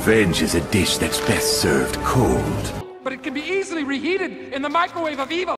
Revenge is a dish that's best served cold. But it can be easily reheated in the microwave of evil.